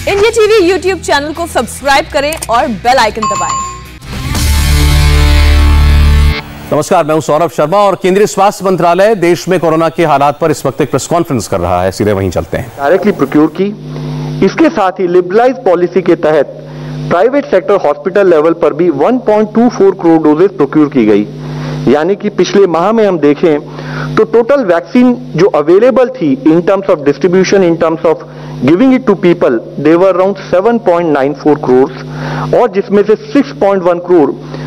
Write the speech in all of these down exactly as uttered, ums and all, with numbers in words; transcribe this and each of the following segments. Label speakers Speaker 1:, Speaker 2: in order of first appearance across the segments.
Speaker 1: India TV YouTube channel को subscribe करें और बेल आइकन दबाएं।
Speaker 2: नमस्कार, मैं हूं सौरभ शर्मा और केंद्रीय स्वास्थ्य मंत्रालय देश में कोरोना के हालात पर इस वक्त एक प्रेस कॉन्फ्रेंस कर रहा है। सीधे वहीं चलते हैं।
Speaker 3: डायरेक्टली प्रोक्योर की, इसके साथ ही लिबरलाइज पॉलिसी के तहत प्राइवेट सेक्टर हॉस्पिटल लेवल पर भी एक पॉइंट दो चार करोड़ डोजेस प्रोक्योर की गई। यानी कि पिछले माह में हम देखें तो टोटल वैक्सीन जो अवेलेबल थी in terms of distribution, in terms of giving it to people, they were around seven point nine four crore, और जिसमें से six point one crore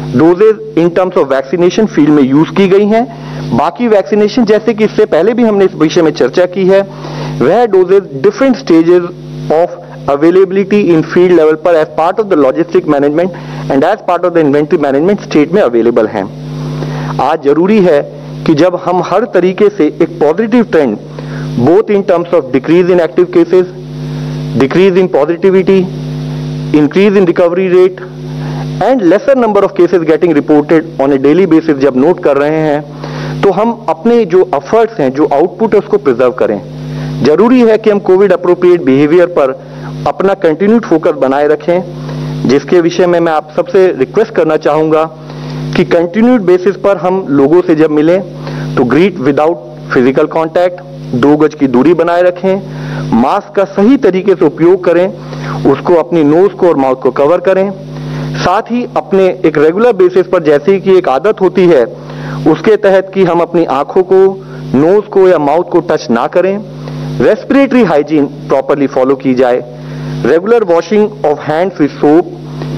Speaker 3: doses in terms of vaccination field में यूज की गई हैं। बाकी वैक्सीनेशन, जैसे कि इससे पहले भी हमने इस विषय में चर्चा की है, वह doses different stages of availability in field level पर as part of the logistic management and as part of the inventory management state में अवेलेबल हैं। आज जरूरी है कि जब हम हर तरीके से एक positive trend, both in terms of decrease in active cases, decrease in positivity, increase in recovery rate and lesser number of cases getting reported on a daily basis जब नोट कर रहे हैं, तो हम अपने जो एफर्ट्स हैं, जो आउटपुट है, उसको प्रिजर्व करें। जरूरी है कि हम कोविड अप्रोप्रिएट बिहेवियर पर अपना कंटिन्यूड फोकस बनाए रखें, जिसके विषय में मैं आप सबसे रिक्वेस्ट करना चाहूंगा कि कंटिन्यूड बेसिस पर हम लोगों से जब मिलें तो ग्रीट विदाउट फिजिकल कांटेक्ट, दो गज की दूरी बनाए रखें, मास्क का सही तरीके से उपयोग करें, उसको अपनी नोज को और माउथ को कवर करें। साथ ही अपने एक रेगुलर बेसिस पर, जैसे कि एक आदत होती है उसके तहत कि हम अपनी आंखों को, नोज को या माउथ को टच ना करें। रेस्पिरेटरी हाइजीन प्रॉपरली फॉलो की जाए। Regular washing of hands with soap.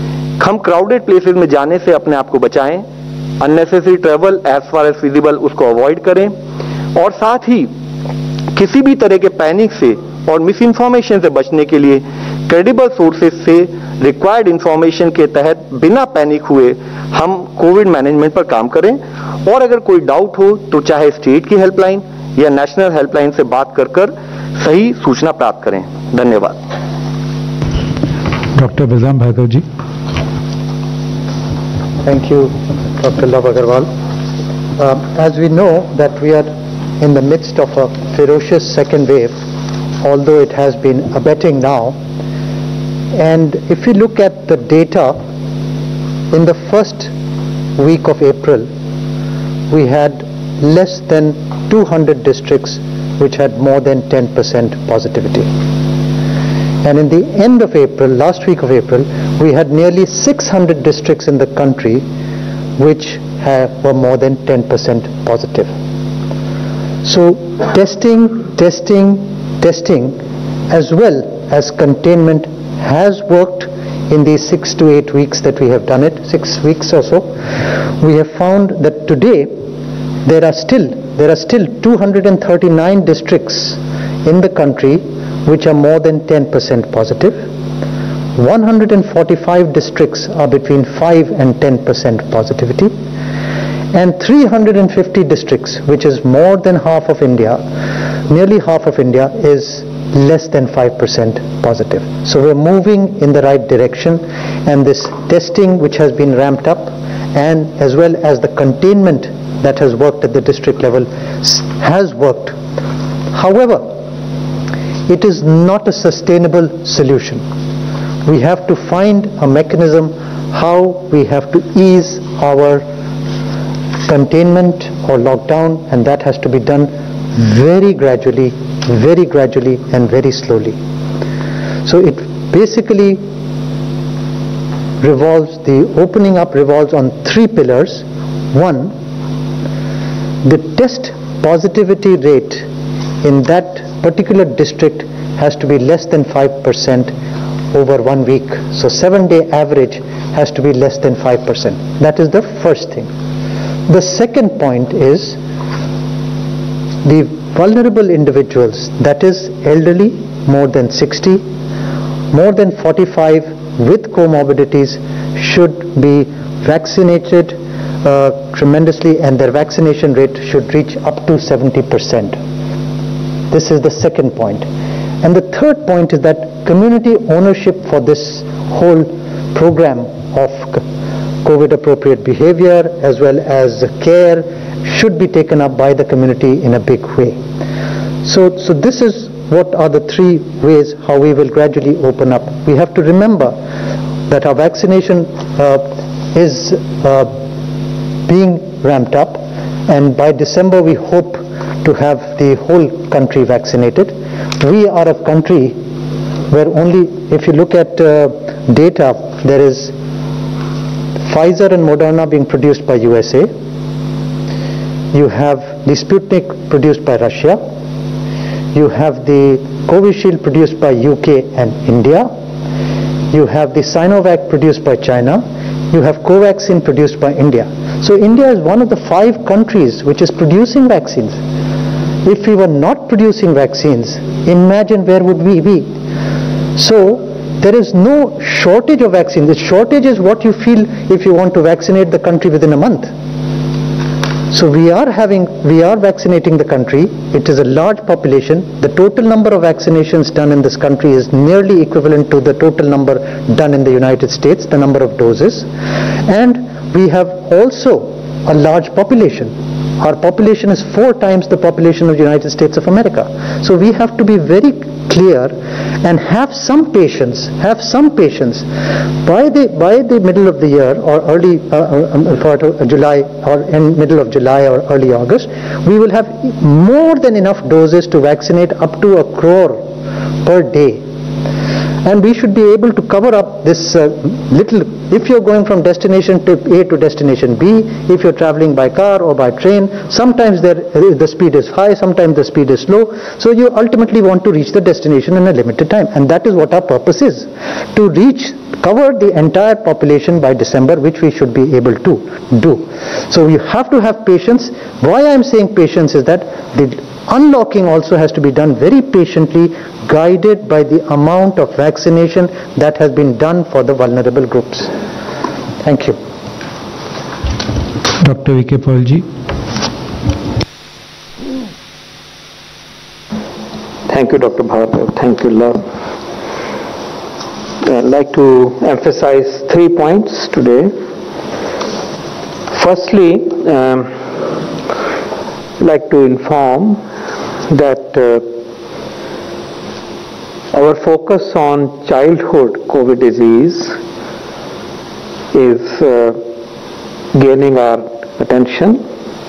Speaker 3: हम क्राउडेड प्लेसेस में जाने से अपने आप को बचाएं। Unnecessary travel as far as feasible उसको अवॉइड करें, और साथ ही किसी भी तरह के पैनिक से और मिस इन्फॉर्मेशन से बचने के लिए क्रेडिबल सोर्सेज से रिक्वायर्ड इंफॉर्मेशन के तहत बिना पैनिक हुए हम कोविड मैनेजमेंट पर काम करें। और अगर कोई डाउट हो तो चाहे स्टेट की हेल्पलाइन या नेशनल हेल्पलाइन से बात कर कर सही सूचना प्राप्त करें। धन्यवाद।
Speaker 4: Doctor Balram Bhargava ji.
Speaker 5: Thank you, Doctor Love Agarwal. Um, as we know that we are in the midst of a ferocious second wave, although it has been abating now, and if we look at the data, in the first week of April, we had less than two hundred districts which had more than ten percent positivity. And in the end of April, last week of April, we had nearly six hundred districts in the country which have, were more than ten percent positive. So testing, testing, testing as well as containment has worked in these six to eight weeks that we have done it, six weeks or so. We have found that today there are still, there are still two hundred thirty-nine districts in the country which are more than ten percent positive. one hundred forty-five districts are between five and ten percent positivity, and three hundred fifty districts, which is more than half of India, nearly half of India, is less than five percent positive. So we're moving in the right direction, and this testing which has been ramped up, and as well as the containment that has worked at the district level has worked. However, it is not a sustainable solution. We have to find a mechanism how we have to ease our containment or lockdown, and that has to be done very gradually, very gradually and very slowly. So it basically revolves, the opening up revolves on three pillars. One, the test positivity rate in that particular district has to be less than five percent over one week. So seven day average has to be less than five percent. That is the first thing. The second point is the vulnerable individuals, that is elderly, more than sixty, more than forty-five with comorbidities should be vaccinated uh, tremendously, and their vaccination rate should reach up to seventy percent. This is the second point. And the third point is that community ownership for this whole program of COVID appropriate behavior as well as care should be taken up by the community in a big way. So, so this is what are the three ways how we will gradually open up. We have to remember that our vaccination uh, is uh, being ramped up, and by December we hope to have the whole country vaccinated. We are a country where only, if you look at uh, data, there is Pfizer and Moderna being produced by U S A. You have the Sputnik produced by Russia. You have the Covishield produced by U K and India. You have the Sinovac produced by China. You have Covaxin produced by India. So India is one of the five countries which is producing vaccines. If we were not producing vaccines, imagine where would we be? So there is no shortage of vaccines. The shortage is what you feel if you want to vaccinate the country within a month. So we are having, we are vaccinating the country. It is a large population. The total number of vaccinations done in this country is nearly equivalent to the total number done in the United States, the number of doses. And we have also a large population. Our population is four times the population of the United States of America. So we have to be very clear and have some patience, have some patience. By the, by the middle of the year or early uh, um, for July or in middle of July or early August, we will have more than enough doses to vaccinate up to a crore per day. And we should be able to cover up this uh, little, if you're going from destination to A to destination B, if you're traveling by car or by train, sometimes there, the speed is high, sometimes the speed is slow, so you ultimately want to reach the destination in a limited time, and that is what our purpose is, to reach, cover the entire population by December, which we should be able to do. So you have to have patience. Why I am saying patience is that the unlocking also has to be done very patiently, guided by the amount of vaccination that has been done for the vulnerable groups. Thank you.
Speaker 4: Doctor V K Paul ji.
Speaker 3: Thank you, Doctor Bhargav. Thank you, love. I'd like to emphasize three points today. Firstly, um, I'd like to inform that uh, our focus on childhood COVID disease is uh, gaining our attention.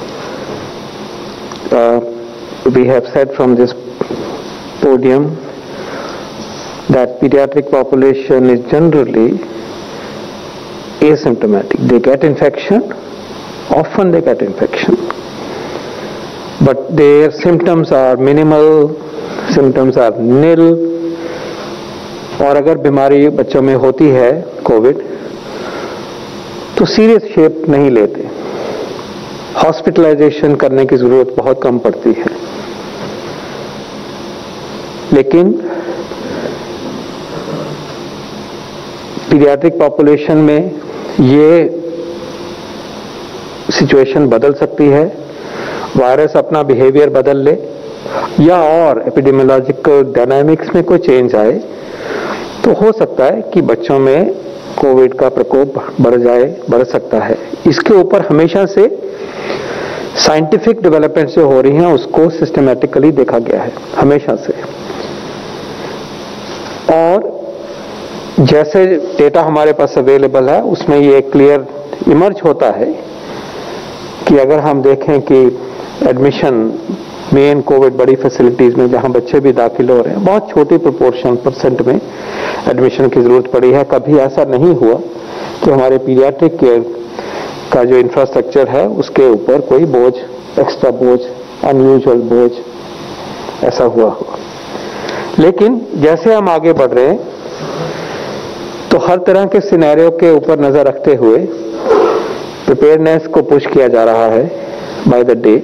Speaker 3: Uh, we have said from this podium that pediatric population is generally asymptomatic. They get infection, often they get infection, but their symptoms are minimal, symptoms are nil. और अगर बीमारी बच्चों में होती है Covid, तो serious shape नहीं लेते, हॉस्पिटलाइजेशन करने की जरूरत बहुत कम पड़ती है। लेकिन पीडियाट्रिक पॉपुलेशन में ये सिचुएशन बदल सकती है, वायरस अपना बिहेवियर बदल ले, या और एपिडेमियोलॉजिकल डायनामिक्स में कोई चेंज आए, तो हो सकता है कि बच्चों में कोविड का प्रकोप बढ़ जाए, बढ़ सकता है। इसके ऊपर हमेशा से साइंटिफिक डेवलपमेंट जो हो रही हैं उसको सिस्टमैटिकली देखा गया है, हमेशा से। और जैसे डेटा हमारे पास अवेलेबल है उसमें ये क्लियर इमर्ज होता है कि अगर हम देखें कि एडमिशन मेन कोविड बड़ी फैसिलिटीज में जहां बच्चे भी दाखिल हो रहे हैं, बहुत छोटी प्रोपोर्शन परसेंट में एडमिशन की जरूरत पड़ी है। कभी ऐसा नहीं हुआ कि हमारे पीडियाट्रिक केयर का जो इंफ्रास्ट्रक्चर है उसके ऊपर कोई बोझ, एक्स्ट्रा बोझ, अनयूजुअल बोझ ऐसा हुआ हुआ। लेकिन जैसे हम आगे बढ़ रहे हैं तो हर तरह के सिनेरियो के ऊपर नजर रखते हुए प्रिपेयरनेस को पुश किया जा रहा है बाय द डे,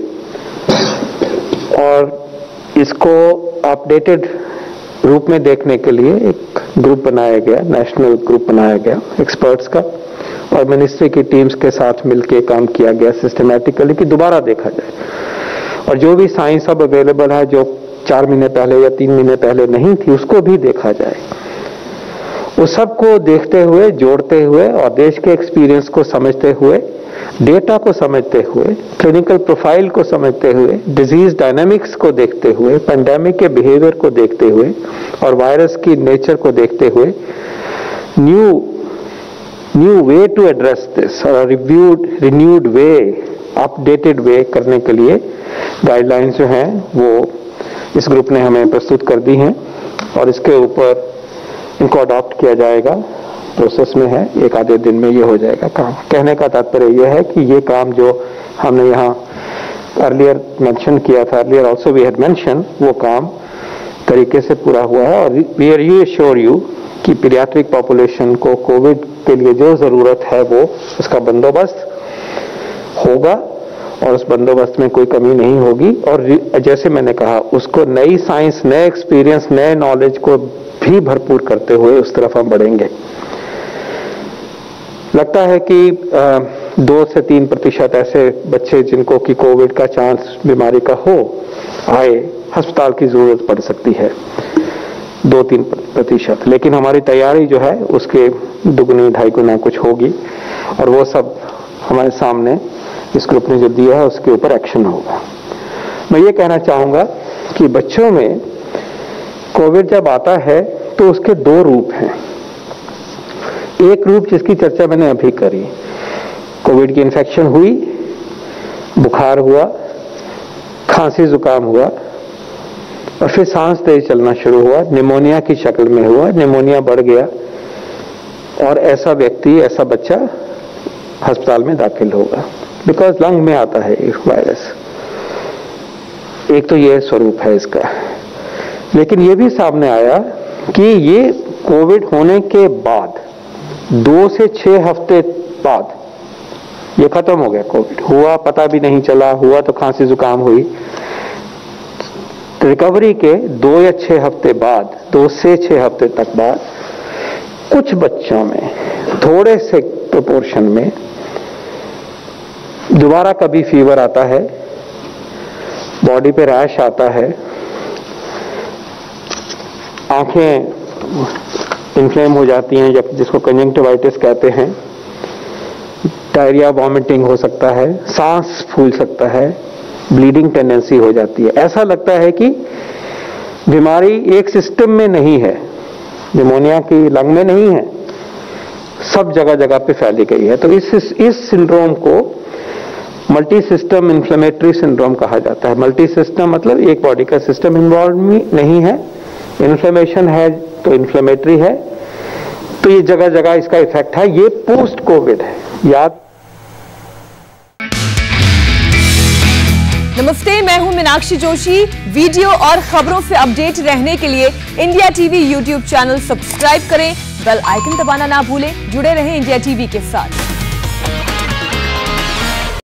Speaker 3: और इसको अपडेटेड रूप में देखने के लिए एक ग्रुप बनाया गया, नेशनल ग्रुप बनाया गया एक्सपर्ट्स का, और मिनिस्ट्री की टीम्स के साथ मिलकर काम किया गया सिस्टमैटिकली कि दोबारा देखा जाए, और जो भी साइंस अब अवेलेबल है जो चार महीने पहले या तीन महीने पहले नहीं थी उसको भी देखा जाए। उस सब को देखते हुए, जोड़ते हुए और देश के एक्सपीरियंस को समझते हुए
Speaker 4: डेटा को समझते हुए, क्लिनिकल प्रोफाइल को समझते हुए, डिजीज डायनामिक्स को देखते हुए, पेंडेमिक के बिहेवियर को देखते हुए और वायरस की नेचर को देखते हुए new new way to address this और reviewed renewed way, updated way करने के लिए गाइडलाइंस जो हैं वो इस ग्रुप ने हमें प्रस्तुत कर दी हैं और इसके ऊपर इनको अडॉप्ट किया जाएगा। प्रोसेस में है, एक आधे दिन में ये हो जाएगा काम। कहने का तात्पर्य यह है कि ये काम जो हमने यहाँ अर्लियर मेंशन किया था, earlier also we had mention, वो काम तरीके से पूरा हुआ है और we are you assure you कि पीडियाट्रिक पॉपुलेशन को कोविड के लिए जो जरूरत है वो उसका बंदोबस्त होगा और उस बंदोबस्त में कोई कमी नहीं होगी। और जैसे मैंने कहा, उसको नई साइंस, नए एक्सपीरियंस, नए नॉलेज को भी भरपूर करते हुए उस तरफ हम बढ़ेंगे। लगता है कि आ, दो से तीन प्रतिशत ऐसे बच्चे जिनको कि कोविड का चांस बीमारी का हो आए, अस्पताल की जरूरत पड़ सकती है, दो तीन प्रतिशत। लेकिन हमारी तैयारी जो है उसके दुगनी ढाई गुना कुछ होगी और वो सब हमारे सामने इस ग्रुप ने जो दिया है उसके ऊपर एक्शन होगा। मैं ये कहना चाहूंगा कि बच्चों में कोविड जब आता है तो उसके दो रूप हैं। एक रूप जिसकी चर्चा मैंने अभी करी, कोविड की इन्फेक्शन हुई, बुखार हुआ, खांसी जुकाम हुआ और फिर सांस तेज चलना शुरू हुआ, निमोनिया की शक्ल में हुआ, निमोनिया बढ़ गया और ऐसा व्यक्ति, ऐसा बच्चा अस्पताल में दाखिल होगा, बिकॉज लंग में आता है ये वायरस। एक तो ये स्वरूप है इसका। लेकिन ये भी सामने आया कि ये कोविड होने के बाद दो से छह हफ्ते बाद ये खत्म हो गया। कोविड हुआ, पता भी नहीं चला, हुआ तो खांसी जुकाम हुई। रिकवरी के दो या छह हफ्ते बाद, दो से छह हफ्ते तक बाद कुछ बच्चों में थोड़े से प्रोपोर्शन में दोबारा कभी फीवर आता है, बॉडी पे रैश आता है, आंखें इन्फ्लेम हो जाती हैं, जब जिसको कंजंक्टिवाइटिस कहते हैं, डायरिया, वॉमिटिंग हो सकता है, सांस फूल सकता है, ब्लीडिंग टेंडेंसी हो जाती है। ऐसा लगता है कि बीमारी एक सिस्टम में नहीं है, निमोनिया की लंग में नहीं है, सब जगह जगह पे फैली गई है। तो इस इस सिंड्रोम को मल्टी सिस्टम इन्फ्लेमेटरी सिंड्रोम कहा जाता है। मल्टी सिस्टम मतलब एक बॉडी का सिस्टम इन्वॉल्व नहीं है, इन्फ्लेमेशन है तो इन्फ्लेमेटरी है, तो ये जगह जगह इसका इफेक्ट है। ये पोस्ट कोविड है, याद।
Speaker 1: नमस्ते, मैं हूं मीनाक्षी जोशी। वीडियो और खबरों से अपडेट रहने के लिए India TV YouTube channel subscribe करें, बेल आइकन दबाना ना भूलें। जुड़े रहें इंडिया टीवी के साथ।